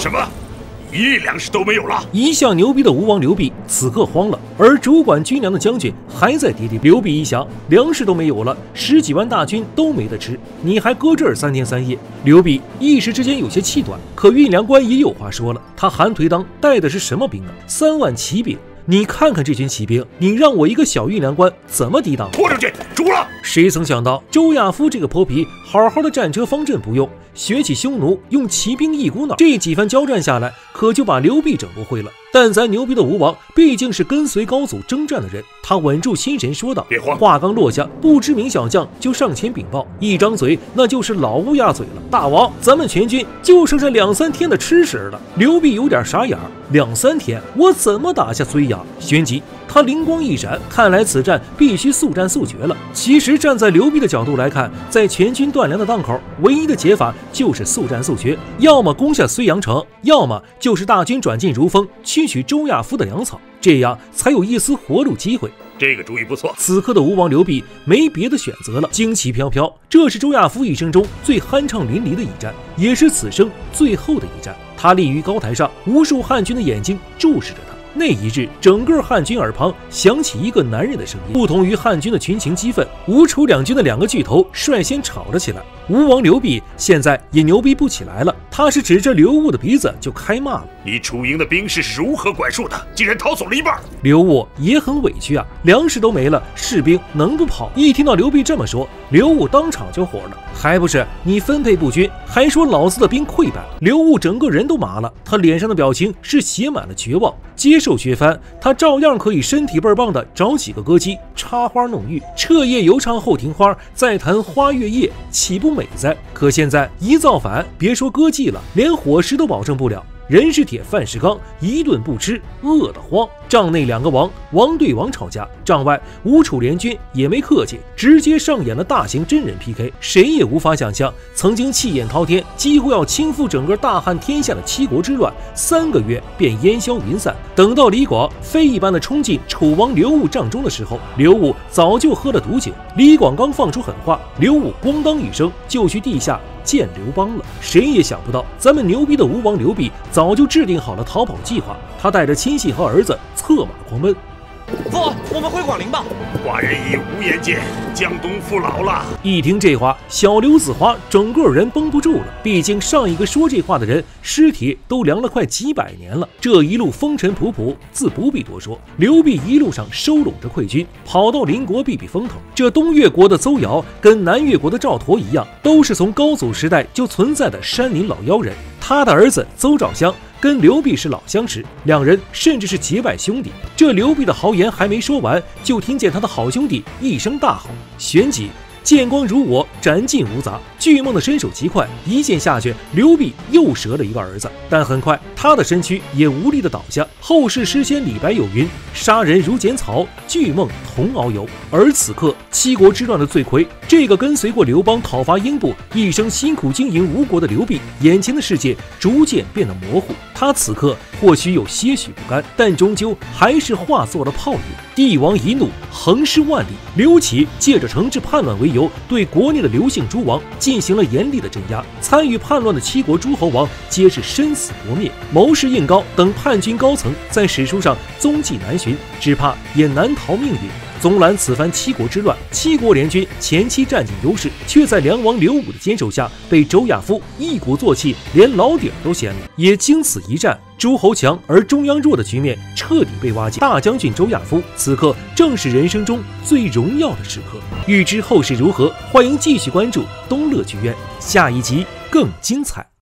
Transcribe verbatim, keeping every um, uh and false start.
什么？一粒粮食都没有了！ 一向牛逼的吴王刘濞此刻慌了，而主管军粮的将军还在嘀嘀。刘濞一想，粮食都没有了，十几万大军都没得吃，你还搁这儿三天三夜？刘濞一时之间有些气短，可运粮官也有话说了，他韩颓当带的是什么兵啊？三万骑兵！你看看这群骑兵，你让我一个小运粮官怎么抵挡？ 拖出去，煮了！ 谁曾想到周亚夫这个泼皮，好好的战车方阵不用，学起匈奴，用骑兵一股脑，这几番交战下来，可就把刘濞整不会了。但咱牛逼的吴王毕竟是跟随高祖征战的人，他稳住心神说道：“ 别慌！” 话刚落下，不知名小将就上前禀报，一张嘴那就是老乌鸦嘴了。大王，咱们全军就剩下两三天的吃食了。刘濞有点傻眼，两三天，我怎么打下睢阳？旋即他灵光一闪，看来此战必须速战速决了。其实站在刘濞的角度来看，在全军断粮的档口，唯一的解法就是速战速决，要么攻下睢阳城，要么就是大军转进如风，去取周亚夫的粮草，这样才有一丝活路机会。 这个主意不错。 此刻的吴王刘濞没别的选择了，旌旗飘飘，这是周亚夫一生中最酣畅淋漓的一战，也是此生最后的一战。他立于高台上，无数汉军的眼睛注视着他。那一日，整个汉军耳旁响起一个男人的声音。不同于汉军的群情激愤，吴楚两军的两个巨头率先吵了起来。吴王刘濞现在也牛逼不起来了，他是指着刘戊的鼻子就开骂了：“ 你楚营的兵士是如何管束的？竟然逃走了一半！” 刘戊也很委屈啊，粮食都没了，士兵能不跑？一听到刘濞这么说，刘戊当场就火了，还不是你分配不均，还说老子的兵溃败？刘戊整个人都麻了，他脸上的表情是写满了绝望。接受削藩，他照样可以身体倍儿棒的找几个歌姬插花弄玉，彻夜游唱后庭花，再弹花月夜，岂不美哉？可现在一造反，别说歌妓了，连伙食都保证不了。人是铁，饭是钢，一顿不吃饿得慌。帐内两个王，王对王吵架；帐外吴楚联军也没客气，直接上演了大型真人 P K。谁也无法想象，曾经气焰滔天，几乎要倾覆整个大汉天下的七国之乱，三个月便烟消云散。等到李广飞一般的冲进楚王刘戊帐中的时候，刘戊早就喝了毒酒。李广刚放出狠话，刘戊咣当一声就去地下见刘邦了。谁也想不到，咱们牛逼的吴王刘濞早就制定好了逃跑计划，他带着亲信和儿子策马狂奔。 父，我们回广陵吧。 寡人已无颜见，江东父老了。 一听这话，小刘子华整个人绷不住了。毕竟上一个说这话的人尸体都凉了快几百年了，这一路风尘仆仆，自不必多说。刘濞一路上收拢着溃军，跑到邻国避避风头。这东越国的邹尧跟南越国的赵佗一样，都是从高祖时代就存在的山林老妖人。他的儿子邹兆襄跟刘濞是老相识，两人甚至是结拜兄弟。这刘濞的豪言还没说完，就听见他的好兄弟一声大吼：“旋即剑光如我，斩尽无杂。”巨梦的身手极快，一剑下去，刘濞又折了一个儿子。但很快，他的身躯也无力的倒下。后世诗仙李白有云：“杀人如剪草，巨梦同遨游。”而此刻，七国之乱的罪魁，这个跟随过刘邦讨伐英布，一生辛苦经营吴国的刘濞，眼前的世界逐渐变得模糊。他此刻或许有些许不甘，但终究还是化作了泡影。帝王一怒，横尸万里。刘启借着惩治叛乱为由，对国内的刘姓诸王进行了严厉的镇压。参与叛乱的七国诸侯王皆是身死国灭。谋士应高等叛军高层在史书上踪迹难寻，只怕也难逃命运。总揽此番七国之乱，七国联军前期占尽优势，却在梁王刘武的坚守下被周亚夫一鼓作气，连老底儿都掀了。也经此一战，诸侯强而中央弱的局面彻底被瓦解。大将军周亚夫此刻正是人生中最荣耀的时刻。欲知后事如何，欢迎继续关注东乐剧院，下一集更精彩。